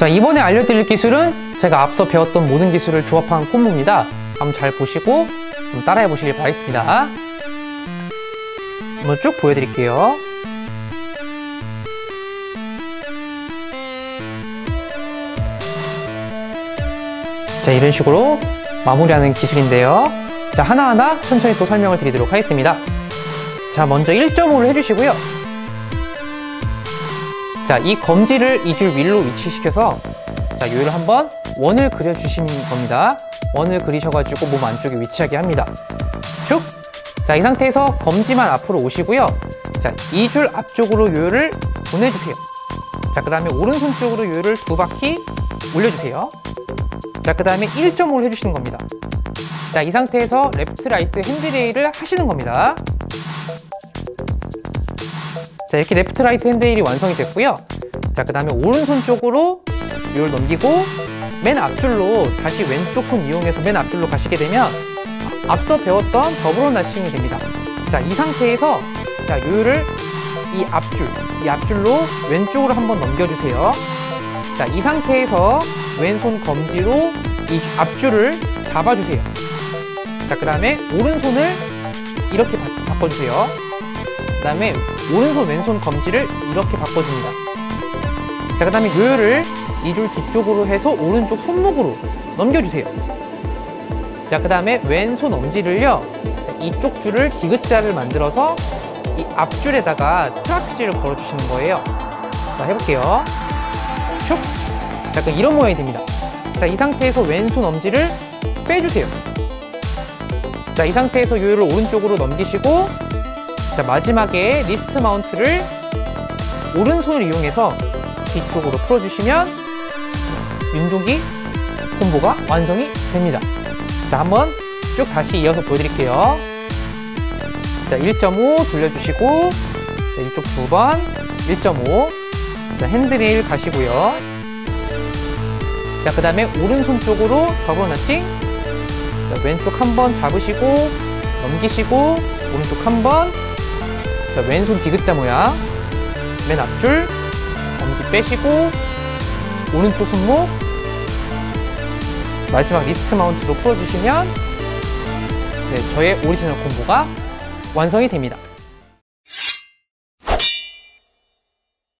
자, 이번에 알려드릴 기술은 제가 앞서 배웠던 모든 기술을 조합한 콤보입니다. 한번 잘 보시고 한번 따라해 보시길 바라겠습니다. 한번 쭉 보여드릴게요. 자, 이런 식으로 마무리하는 기술인데요. 자, 하나하나 천천히 또 설명을 드리도록 하겠습니다. 자, 먼저 1.5를 해주시고요. 자, 이 검지를 2줄 위로 위치시켜서 자, 요를 한번 원을 그려주시는 겁니다. 원을 그리셔가지고 몸 안쪽에 위치하게 합니다. 쭉! 자, 이 상태에서 검지만 앞으로 오시고요. 자, 2줄 앞쪽으로 요를 보내주세요. 자, 그 다음에 오른손 쪽으로 요를 2바퀴 올려주세요. 자, 그 다음에 1.5를 해주시는 겁니다. 자, 이 상태에서 레프트 라이트 핸드레일을 하시는 겁니다. 자, 이렇게 레프트 라이트 핸드레일이 완성이 됐고요. 자, 그 다음에 오른손 쪽으로 요를 넘기고 맨 앞줄로 다시 왼쪽 손 이용해서 맨 앞줄로 가시게 되면 앞서 배웠던 더블 낫싱이 됩니다. 자, 이 상태에서 자, 요를 이 앞줄로 왼쪽으로 한번 넘겨주세요. 자, 이 상태에서 왼손 검지로 이 앞줄을 잡아주세요. 자, 그 다음에 오른손을 이렇게 바꿔주세요. 그 다음에 오른손 왼손 검지를 이렇게 바꿔줍니다. 자, 그 다음에 요요를 2줄 뒤쪽으로 해서 오른쪽 손목으로 넘겨주세요. 자, 그 다음에 왼손 엄지를요, 자, 이쪽 줄을 디귿자를 만들어서 이 앞줄에다가 트라피즈를 걸어주시는 거예요. 자, 해볼게요. 슉! 자, 약간 이런 모양이 됩니다. 자, 이 상태에서 왼손 엄지를 빼주세요. 자, 이 상태에서 요요를 오른쪽으로 넘기시고, 자, 마지막에 리스트 마운트를 오른손을 이용해서 뒤쪽으로 풀어주시면 윤종기 콤보가 완성이 됩니다. 자, 한번 쭉 다시 이어서 보여드릴게요. 자, 1.5 돌려주시고, 자, 이쪽 2번 1.5. 자, 핸드레일 가시고요. 자, 그 다음에 오른손 쪽으로 더블 낫싱. 자, 왼쪽 한번 잡으시고 넘기시고 오른쪽 한번. 자, 왼손 디귿자 모양. 맨 앞줄 엄지 빼시고 오른쪽 손목 마지막 리스트 마운트로 풀어주시면 네, 저의 오리지널 콤보가 완성이 됩니다.